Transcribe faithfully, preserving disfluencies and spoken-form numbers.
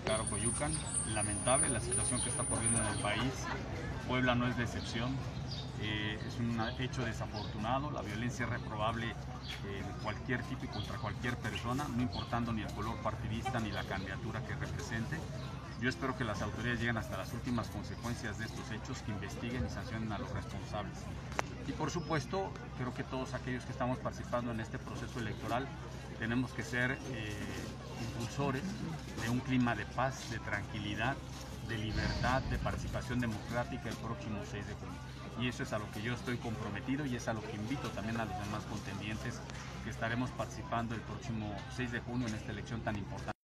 Caro Coyucan. Lamentable la situación que está ocurriendo en el país. Puebla no es la excepción. Eh, es un hecho desafortunado. La violencia es reprobable eh, de cualquier tipo y contra cualquier persona, no importando ni el color partidista ni la candidatura que represente. Yo espero que las autoridades lleguen hasta las últimas consecuencias de estos hechos, que investiguen y sancionen a los responsables. Y por supuesto, creo que todos aquellos que estamos participando en este proceso electoral tenemos que ser eh, impulsores de un clima de paz, de tranquilidad, de libertad, de participación democrática el próximo seis de junio. Y eso es a lo que yo estoy comprometido y es a lo que invito también a los demás contendientes que estaremos participando el próximo seis de junio en esta elección tan importante.